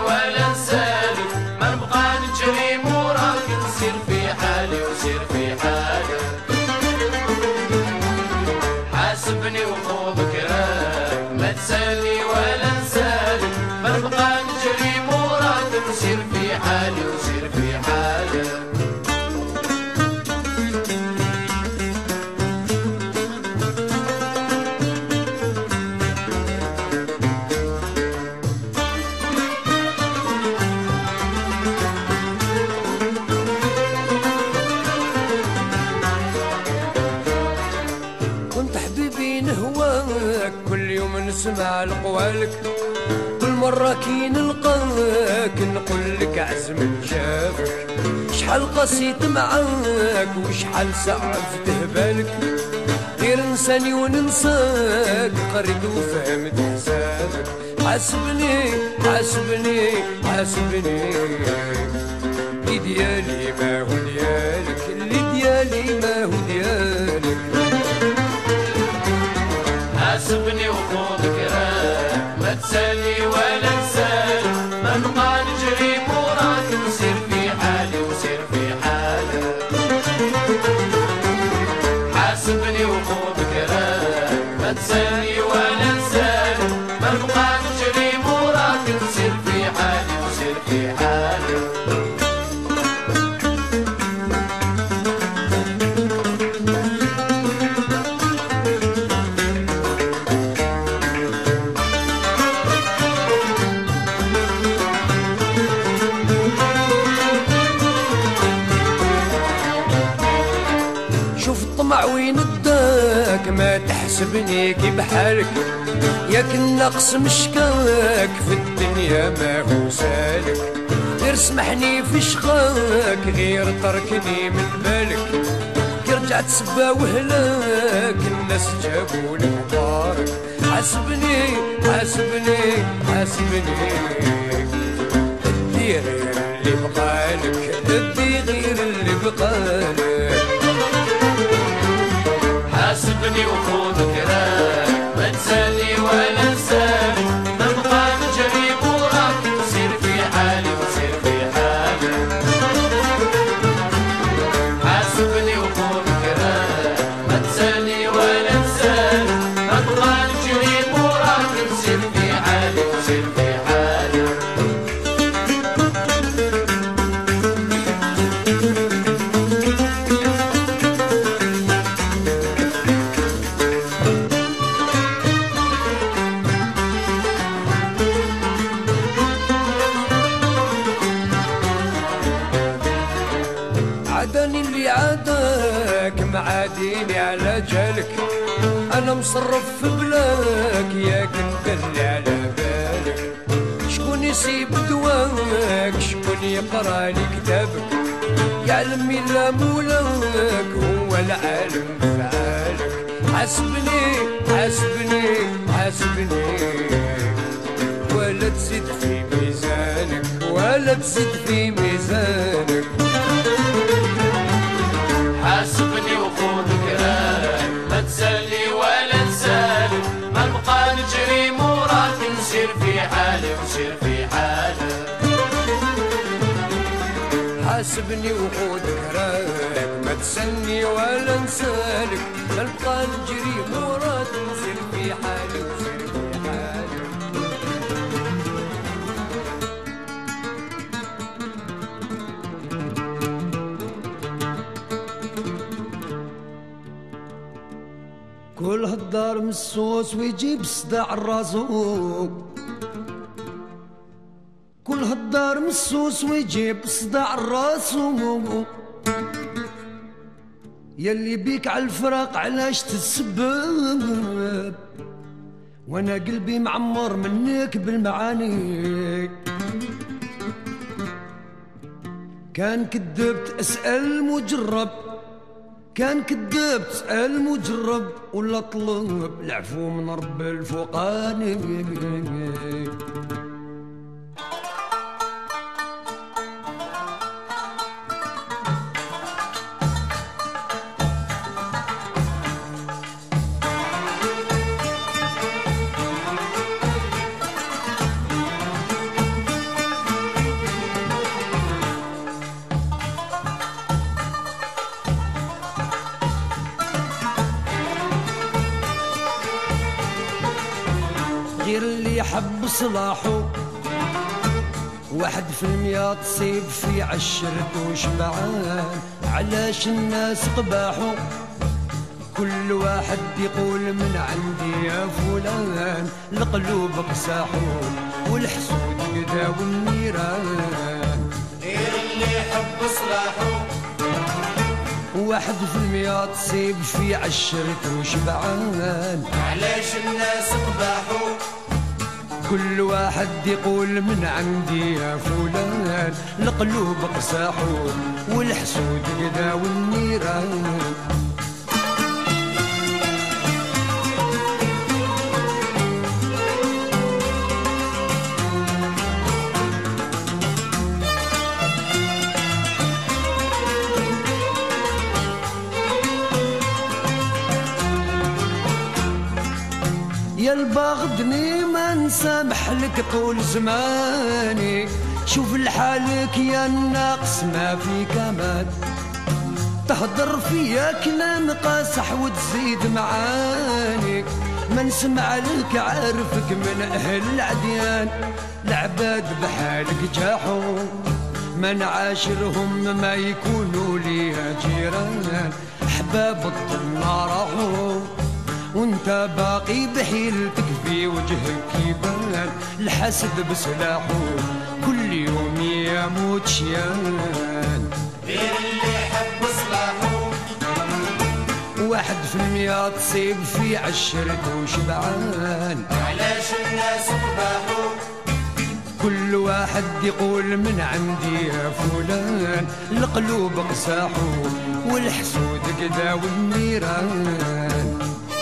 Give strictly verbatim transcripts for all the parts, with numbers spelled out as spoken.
ولا نسالك، ما نبقى نجري موراك، نسير في حالي وسير في حالك. حاسبني وخوضك راك، ما تسالني ولا نسالك، ما نبقى نجري موراك، نسير في حالي وسير في حالك. نهواك كل يوم نسمع لقوالك، كل مرة كي نلقاك نقول لك عزم جافك. شحال قصيت معاك وشحال سعفته بالك، غير نساني وننساك قريت وفهمت حسابك. حاسبني حاسبني حاسبني، اللي ديالي ما هو ديالك، اللي ديالي ما هو ديالك. حاسبني وخوضك راك، ما تسالني ولا نسالك، ما نبقى نجري موراك، نسير في حالي وسير في حالك. حاسبني وخوضك راك، ما تسالني ولا نسالك، ما نبقى نجري موراك، نسير في حالي وسير في حالك. طمع وين اداك، ما تحسبني كي بحالك، ياك النقص مشكاك في الدنيا ما هو سالك. غير سمحني في شخاك، غير تركني من بالك، كي رجعت سبا وهلاك الناس جابوا لك بارك. حاسبني حاسبني حاسبني، ادي غير اللي بقالك، ادي غير اللي بقالك. حاسبني وخوضك راك، ما تسالني ولا نسالك، ما نبقى نجري موراك، نسير في حالي وسير في حالك. حاسبني وخوضك راك، ما تسالني ولا نسالك، ما نبقى نجري موراك، نسير في حالي وسير في حالك. عاداني اللي عاداك، معاديني على جالك، انا مصرف في بلاك، ياك انت اللي على بالك. شكون يسيب دواك، شكون يقرا لي كتابك، يعلم الا مولاك، هو العالم فعالك. حاسبني حاسبني حاسبني، ولا تزيد في ميزانك، ولا تزيد في ميزانك. حاسبني وخوضك راك، ما تسالني ولا نسالك، ما نبقى نجري موراك، نسير في حالي وسير في حالك. حاسبني وخوضك راك، ما تسالني ولا نسالك، ما نبقى نجري موراك، نسير في حالي وسير في حالك. كل هالدار مسوس ويجيب صداع الراسو، كل هالدار مسوس ويجيب صداع الراسو. يلي بيك عالفراق علاش تتسبب، وانا قلبي معمر منك بالمعاني. كان كذبت اسأل مجرب، كان كذاب تسأل مجرب، ولا طلب العفو من رب الفوقاني. اللي حب صلاحه واحد في المية تصيب في عشرته شبعان. علاش الناس قباحو كل واحد يقول من عندي يا فلان. القلوب قساحو والحسود قدا والنيران. غير اللي حب صلاحو واحد في المية تصيب في عشرته شبعان. علاش الناس قباحو كل واحد يقول من عندي يا فلان. القلوب قساحو والحسود قدا والنيران. يا البغضني ما نسامح لك طول زماني. شوف لحالك يا الناقص ما في كمال. تهدر فيا كلام قاسح وتزيد معاني. ما نسمع لك عارفك من اهل العديان. العباد بحالك جاحو ما نعاشرهم ما يكونوا لي جيران. احباب الطنا راحوا وانت باقي بحيلتك في وجهك يبان. الحسد بسلاحه كل يوم يموت شيان. غير اللي حب صلاحو واحد في المية تصيب في عشرته شبعان. علاش الناس قباحو كل واحد يقول من عندي يا فلان. القلوب قساحو والحسود قدا والنيران.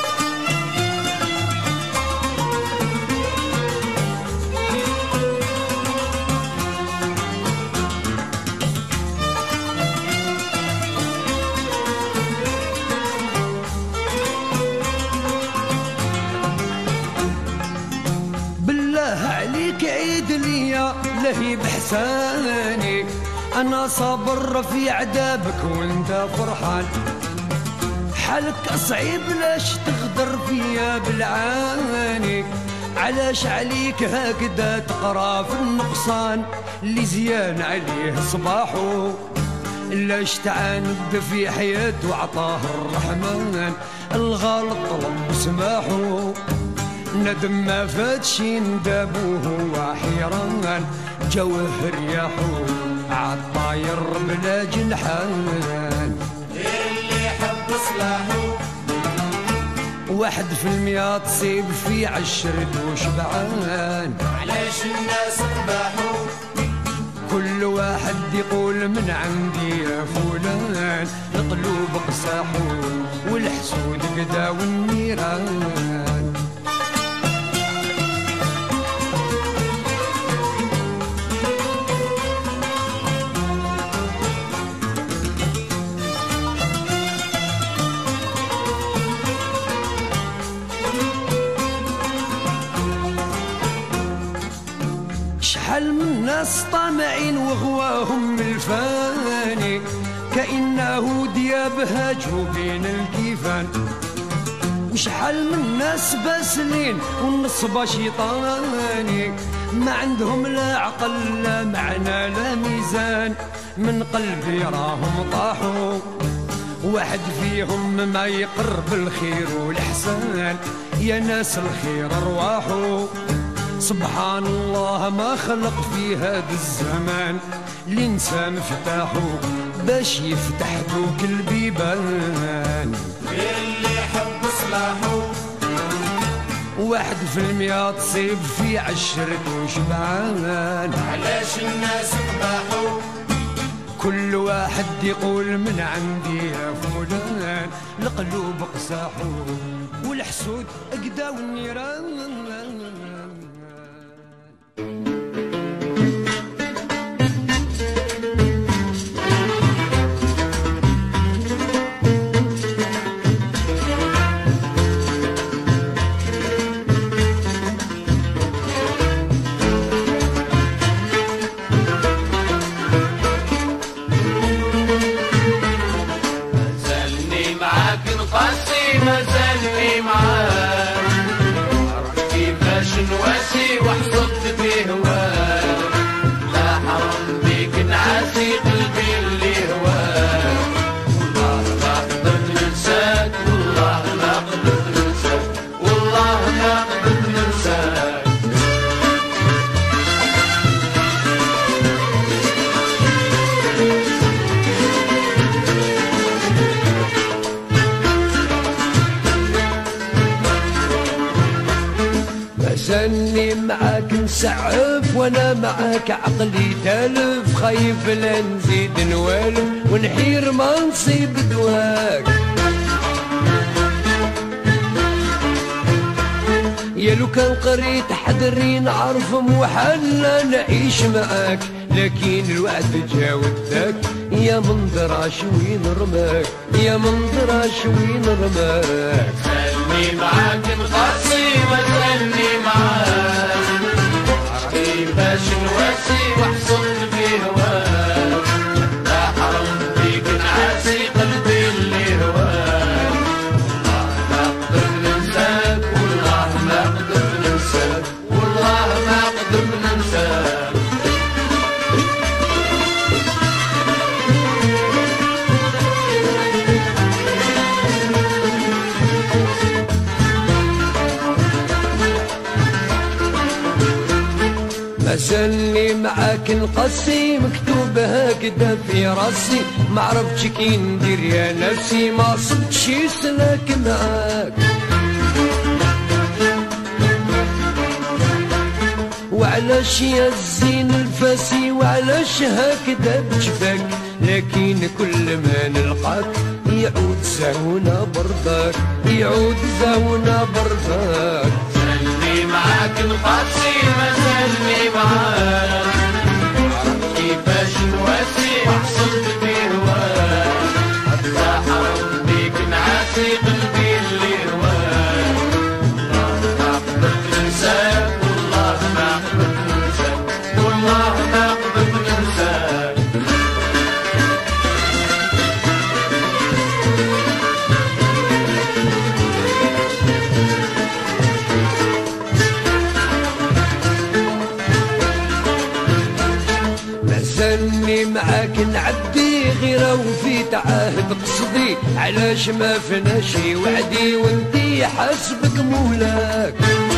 عليك عيد ليا لهي بحساني. انا صابر في عذابك وانت فرحان. حالك صعيب لاش تغدر فيا بالعاني. علاش عليك هكذا تقرا في النقصان. اللي زيان عليه صباحو لاش تعاند في حياته عطاه الرحمن. الغلط طلب سماحو ندم ما فاتشي ندابوه وحيران. جوه رياحو عالطاير بلا جنحان. غير اللي حب صلاحو واحد في المية تصيب في عشرته شبعان. علاش الناس قباحو كل واحد يقول من عندي يا فلان. القلوب قساحو والحسود قدا والنيران. شحال من ناس طامعين وغواهم الفاني. كأنه دياب هاجوا بين الكيفان. وشحال من ناس باسلين والنصب شيطاني. ما عندهم لا عقل لا معنى لا ميزان. من قلبي راهم طاحوا واحد فيهم ما يقرب الخير والإحسان. يا ناس الخير ارواحوا سبحان الله ما خلق في هذا الزمان. الانسان مفتاحو باش يفتح دوك البيبان. غير اللي حب صلاحو واحد في المية تصيب في عشرته شبعان. علاش الناس قباحو كل واحد يقول من عندي يا فلان. القلوب قساحو والحسود اقدا والنيران. مازالني معاك عرف كيفاش مازالني معاك نسعف وانا معاك عقلي تالف، خايف لا نزيد نوالف ونحير ما نصيب دواك. يا لو كان قريت حذري نعرف موحلنا نعيش معاك، لكن الوعد جا وداك يا منظر شوين رماك، يا منظر شوين رماك. خلني معاك نقاسي وخلني معاك كيفاش نواسي وحصلت في هواك، لا حرم بيك نعاسي قلبي اللي هواك. والله ما قدر ننساك، والله ما قدر ننساك، والله ما قدر ننساك. مازالني معاك نقصي مكتوب هكذا في راسي، ما عرفتش كي ندير يا نفسي، ما صدتش يسلك معاك. وعلاش يا الزين الفاسي وعلاش هكذا بجفاك، لكن كل ما نلقاك يعود زهونا برضاك، يعود زهونا برضاك. خلني معاك نقاسي مازالني معاك، عرفت كيفاش نواسي وحصلت في هواك، لا حرم بيك نعاسي قلبي اللي هواك. والله ما قدرت ننساك، والله ما قدرت ننساك، والله ما قدرت ننساك. مازالني معاك نعدي غيره وفي تعاهد قصدي، علاش ما فناش وعدي وانتي حسبك مولاك.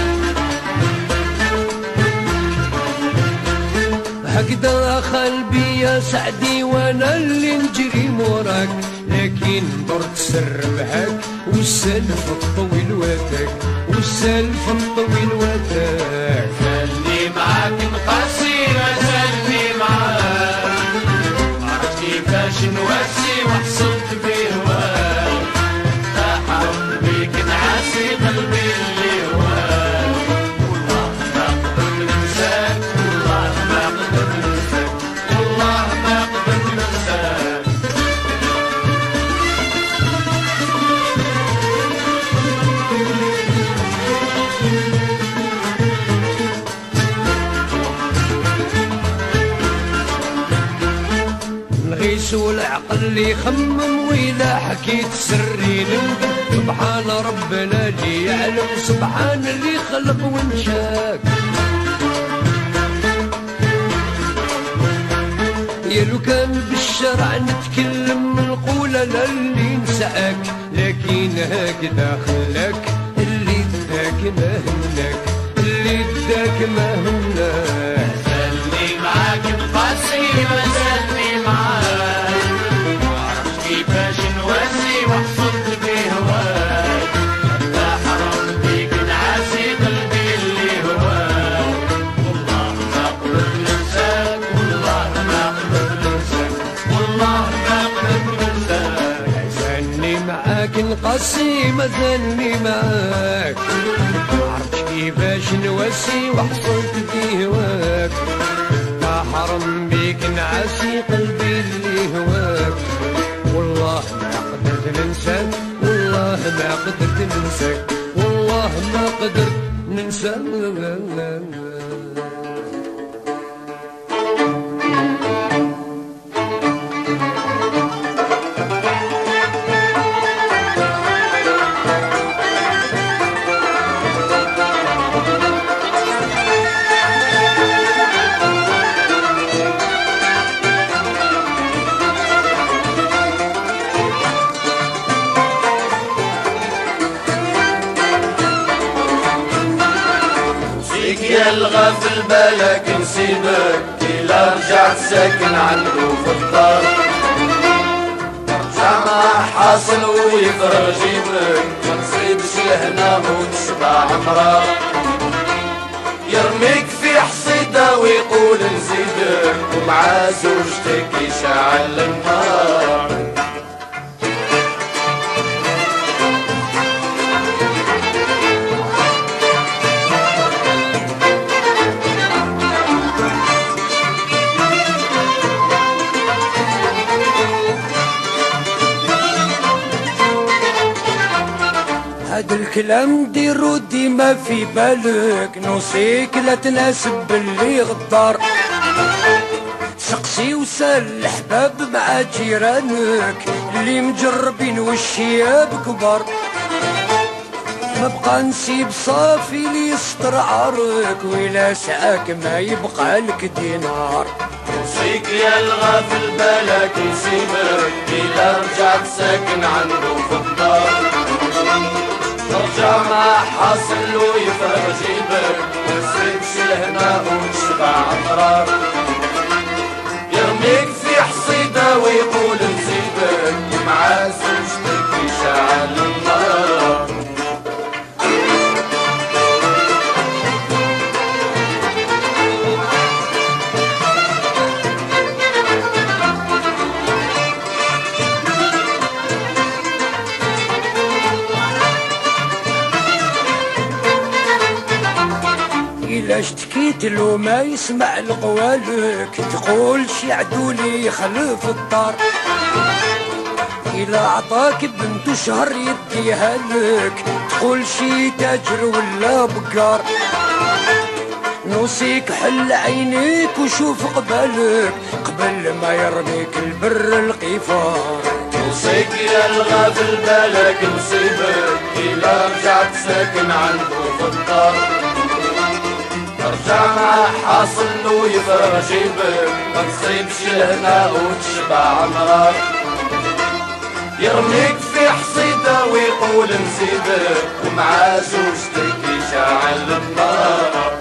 هكذا قلبي يا سعدي وانا اللي نجري موراك، لكن درت سر بهاك والسلف الطويل واتاك، والسلف الطويل واتاك. خلني معاك نقاسي مازالني معاك، عرفت كيفاش نواسي وحصلت في هواك، لا حرم بيك نعاسي قلبي اللي هواك. والله ما قدرت ننساك، والله ما قدرت ننساك، والله ما قدرت ننساك. نغيس والعقل اللي يخمم وإذا حكيت سري نندم، سبحان ربنا اللي يعلم، سبحان اللي خلق وانشاك. يا لو كان بالشرع نتكلم نقول انا اللي نساك، لكن هكذا خلاك اللي داك ما همناك، اللي داك ما همناك. مازالني معاك نقاسي مازالني معاك، وعرفت كيفاش نواسي وحصلت في هواك، لا حرم بيك نعاسي قلبي اللي هواك. والله ما قدرت ننساك، والله ما قدرت ننساك، والله ما قدرت ننساك. مازالني معاك نقاسي مازالني معاك، معرفتش كيفاش نواسي وحصلت في هواك، لا حرم بيك نعاسي قلبي اللي هواك. والله ما قدرت ننساك، والله ما قدرت ننساك، والله ما قدرت ننساك. يا الغافل بالك نسيبك، إلا رجعت ساكن عنده في الدار، رجع ما حاصل ويفرغ جيبك، ما نصيبش الهنا وتشبع عمرك. يرميك في حصيدة ويقول نزيدك ومع زوجتك يشعل النار. هاد الكلام ديرو ديما في بالك، نوصيك لا تناسب اللي غدار. سقسي وسال الحباب مع جيرانك اللي مجربين والشياب كبار. ما بقى نسيب صافي لي يستر عارك، ويلا ساك ما يبقى لك دينار. نوصيك يا الغافل بالك يسيبك إلا رجعت ساكن عنده في الدار. ترجع ما حاصل ويفرغ جيبك ما تسيبش لهنا وتشبع أمرار. يرميك في حصيدة ويقول نسيبك ومع زوجتك يشعل النار. إلا اشتكيت له ما يسمع لقوالك، تقول شي عدولي يخلف الدار. إلا عطاك بنت شهر يديها لك، تقول شي تاجر ولا بقار. نوصيك حل عينيك وشوف قبالك قبل ما يرميك البر القفار. نوصيك يا الغافل بالك نصيبك إلا رجعت ساكن عنده في الدار. ترجع مع حاصل ويفرغ جيبك ما تصيبش لهنا وتشبع مرار. يرميك في حصيدة ويقول نسيبك ومع زوجتك يشعل النار.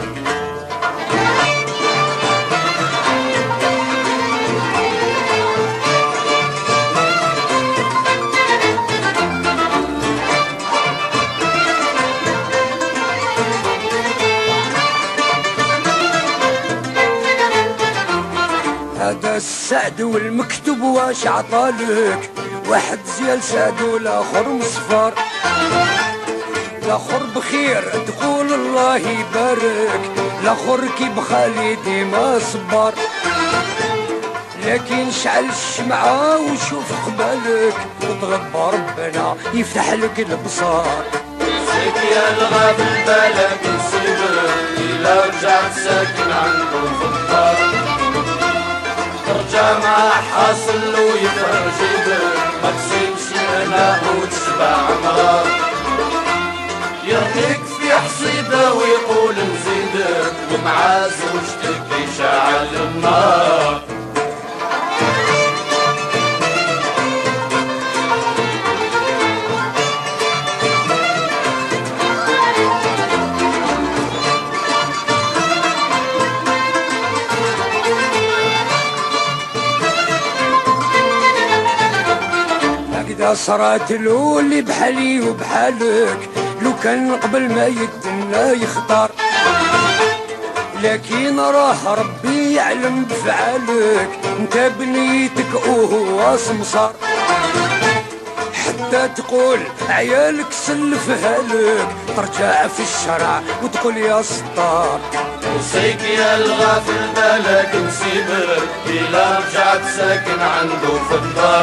هذا السعد والمكتوب واش عطالك، واحد زيال سعد والاخر مصفار. الاخر بخير تقول الله يبارك، الاخر كي بخالي ديما صبار. لكن شعل الشمعة وشوف قبالك وطلب ربنا يفتح لك البصار. نوصيك يا الغافل بالك نصيبك إلا رجعت ساكن عنده في الدار. ترجع مع حاصل ويفرغ جيبك ما تصيبش لهنا وتشبع مرار. يرميك في حصيدة ويقول نزيدك ومع زوجتك يشعل النار. هكذا صرات الولي بحالي وبحالك، لو كان قبل ما يدنا يختار. لكن راه ربي يعلم بفعالك، انت بنيتك وهو سمسار. حتى تقول عيالك سلفها لك، ترجع في الشرع وتقول يا ستار. نوصيك يا الغافل بالك نسيبك إلا رجعت ساكن عنده في الدار.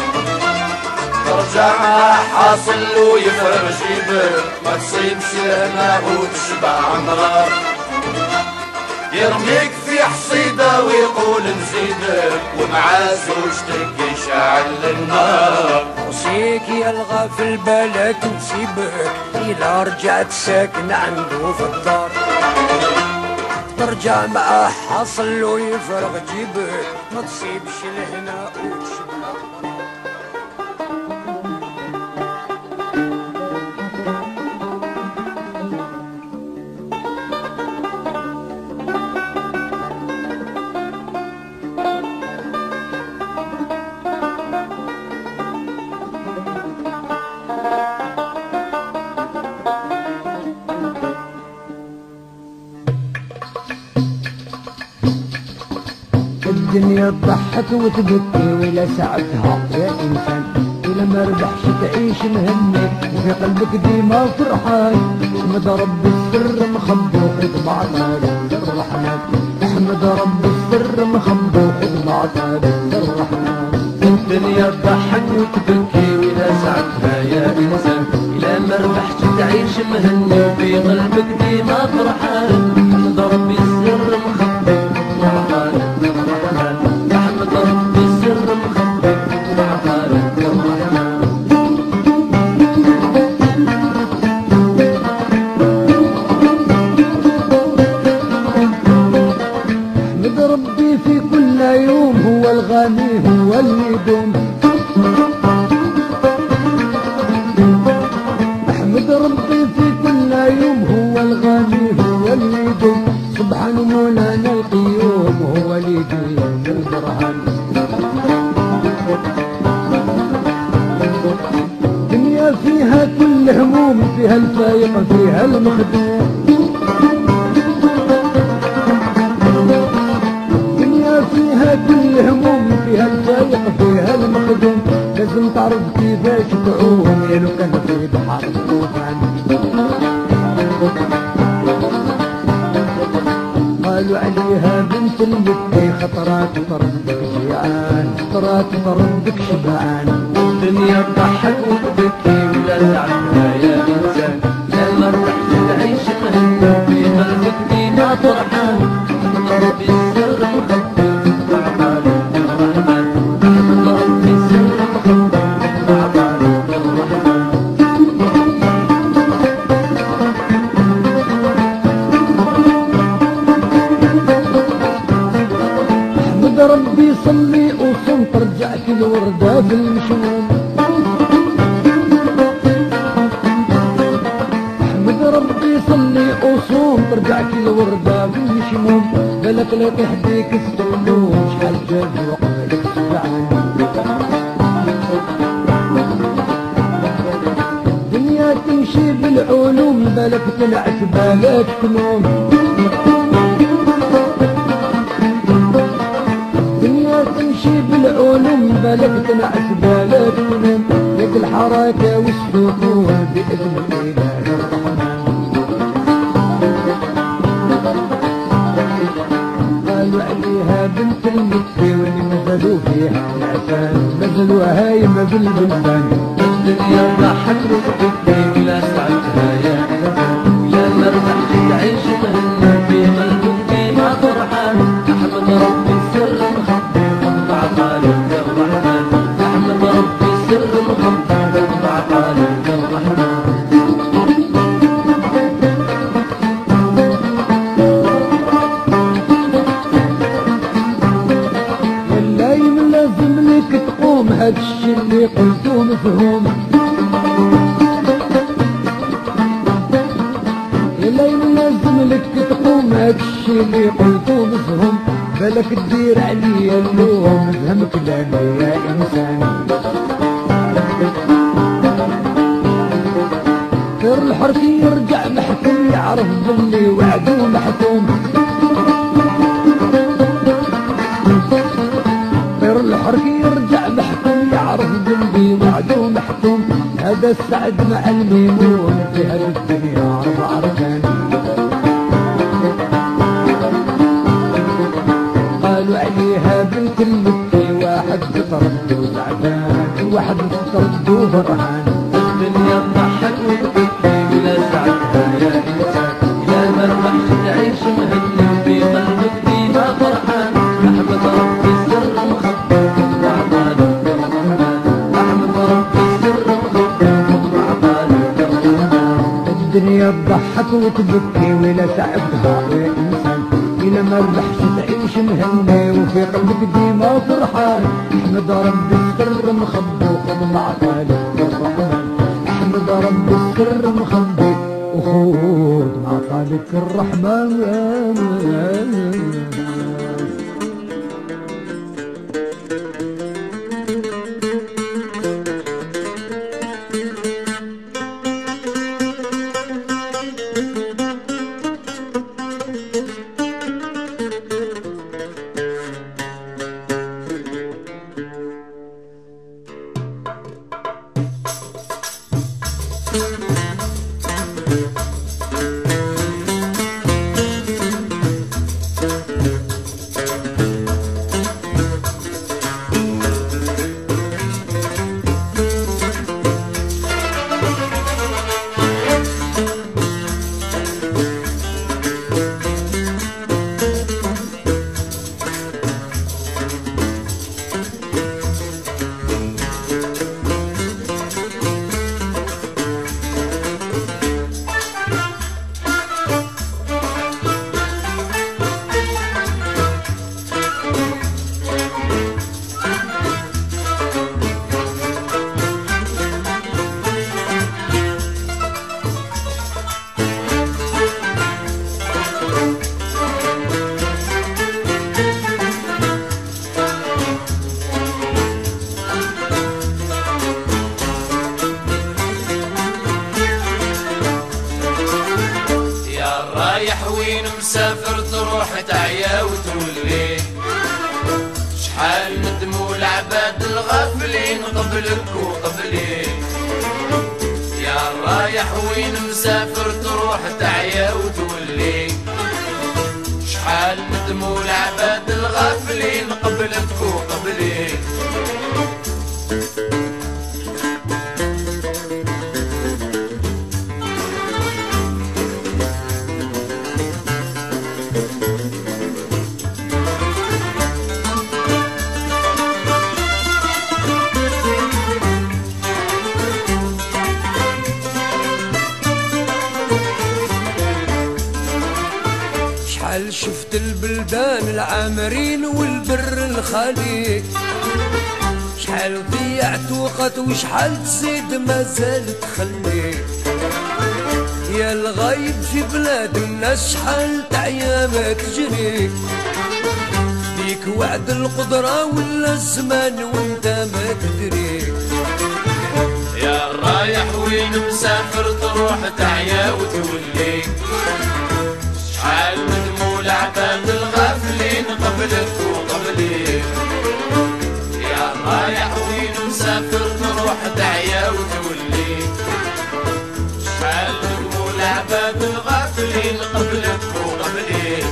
ترجع مع حاصل ويفرغ جيبك ما تصيبش لهنا وتشبع مرار. يرميك في حصيدة ويقول نزيدك ومع زوجتك يشعل النار. نوصيك يا الغافل بالك نسيبك إلا رجعت ساكن عنده في الدار. ترجع معاه حاصل ويفرغ جيبك ما تصيبش لهنا وتشبع. الدنيا تضحك وتبكي ولا ساعتها يا انسان، ولا ما ربحش تعيش مهني وفي قلبك ديما فرحان. احمد رب السر مخبي وخد معطالك الرحمن، احمد رب السر مخبي وخد معطالك الرحمن. الدنيا تضحك وتبكي ولا ساعتها يا انسان، الا ما ربحش تعيش مهني وفي قلبك ديما فرحان. احمد ربي السر مخبي وعطالك الرحمن، احمد ربي السر مخبي وعطالك الرحمن. احمد ربي في كل يوم هو الغني هو اللي يدوم. احمد ربي في كل يوم هو الغني هو اللي يدوم. سبحان مولانا القيوم هو اللي يدوم البرهان. دنيا فيها كل هموم، فيها الفايق فيها المخدوم. فيها كل هموم، فيها الفايق فيها المخدوم. لازم تعرف كيفاش تعوم يا لو كان في بحر الطوفان. قالوا عليها بنت المكي خطرات طردك جيعان، خطرات طردك شبعان. الدنيا تضحك وتبكي ولا ساعتها يا انسان، لما رحت تعيش مهني في قلبك ديما فرحان. احمد ربي السر مخبي وعطالك الرحمن، احمد ربي السر مخبي وعطالك الرحمن. احمد ربي صلي وصم ترجع كل وردة في المشموم. احمد ربي صلي وصوم ترجع كل وردة في المشموم. بالك لا تهديك السلوم شحال جاب وقتك شبعان. الدنيا تمشي بالعلوم، بالك تنعس بالك تنوم. الدنيا تمشي بالعلوم، بالك تنعس بالك تنوم. لك الحركة والسكون بإذن الإله الرحمن. قالوا عليها بنت المكي واللي نزلوا فيها العسان، نزلوا هايمة بالبلدان. الدنيا تضحك وتبكي ولا ساعتها يا انسان، لا ما ربحش تعيش مهني في قلبك ديما فرحان. احمد ربي السر مخبي وعطالك الرحمن، احمد ربي السر مخبي وعطالك الرحمن. واللايم لازم لك تقوم، هاد الشي اللي قلتو مفهوم. اللايم لازم لك تقوم، هاد الشي اللي قلتو مفهوم. بالك تدير عليا اللوم، فهم كلامي يا انسان. غير الحرف يرجع محكوم، يعرف باللي وعدو محكوم. غير الحرف يرجع محكوم، يعرف باللي وعدو محكوم. هذا السعد مع الميمون، في هذه الدنيا اربع اركان. قالوا عليها بنت المكي، واحد تردو تعبان، واحد تردو برهان. الدنيا تضحك وتبكي ولا ساعتها يا انسان، لا ما ربحش تعيش مهني في قلبك ديما فرحان. احمد ربي السر مخبي وعطالك الرحمن، احمد ربي السر مخبي وعطالك الرحمن. الدنيا تضحك وتبكي ولا ساعتها يا انسان، إلا ما ربحش تعيش مهني وفي قلبك ديما فرحان. احمد ربي السر مخبي وخذ معطالك الرحمن، احمد ربي السر مخبي وخذ معطالك الرحمن. شحال ندموا العباد الغافلين قبلك وقبلي، يا رايح وين مسافر تروح تعيا وتولي. شحال ندموا العباد الغافلين قبلك وقبلي. شحال شفت البلدان العامرين والبر الخالي، شحال ضيعت وقت وشحال تزيد مازال تخلي. يا الغايب في بلاد الناس شحال تعيا ما تجري، ديك وعد القدرة ولا الزمان وانت ما تدري. يا رايح وين مسافر تروح تعيا وتولي. شحال ندموا العباد الغافلين قبلك وقبلي، يا رايح وين مسافر تروح تعيا وتولي. شحال ندموا العباد الغافلين قبلك وقبلي.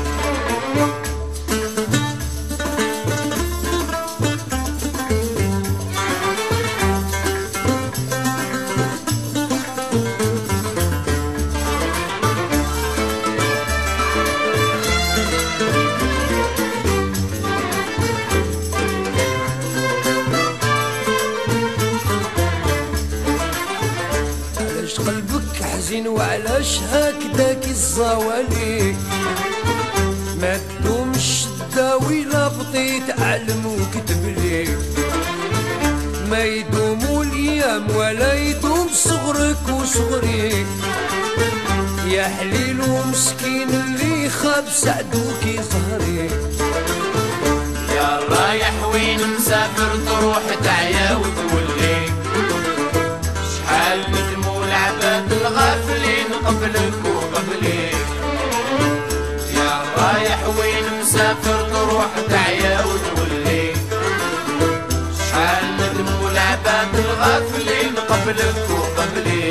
قلبك حزين وعلاش هكداك الزوالي، ما تدومش تداوي لا بطيت علم وكتب لي. ما يدوموا الايام ولا يدوم صغرك وصغري، يا حليل ومسكين اللي خاب سعدوك ظهري. يا رايح وين مسافر تروح تعيا وتولي. شحال ندموا العباد الغافلين قبلك وقبلي، يا رايح وين مسافر تروح تعيا وتولي. شحال ندموا العباد الغافلين قبلك وقبلي.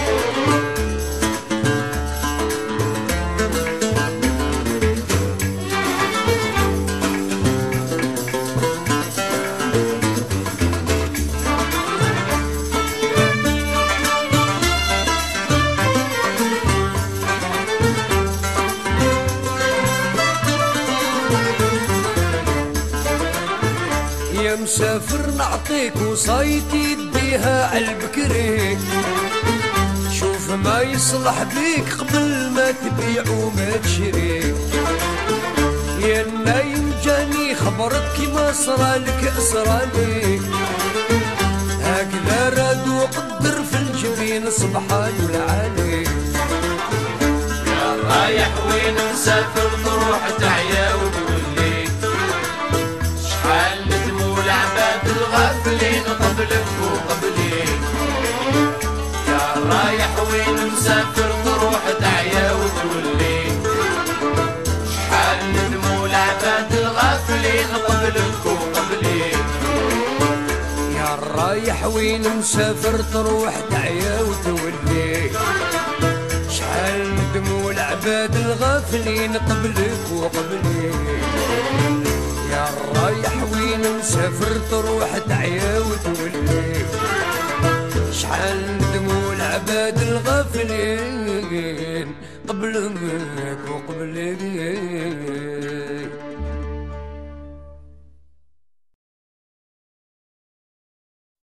يا مسافر نعطيك وصايتي يديها عالبكري، شوف ما يصلح بيك قبل ما تبيع وما تشري. يا النايم جاني خبرك كيما صرالك صرالي، هكذا راد وقدر في الجبين سبحان العالي. يا رايح وين مسافر تروح تعيا وتولي. شحال ندموا العباد الغافلين قبلك وقبلي، يا رايح وين مسافر تروح تعيا وتولي. شحال ندموا العباد الغافلين قبلك وقبلي. يا رايح وين مسافر تروح تعيا وتولي. شحال ندموا العباد الغافلين قبلك وقبلي، يا رايح وين مسافر تروح تعيا وتولي. شحال ندموا العباد الغافلين قبلك وقبلي.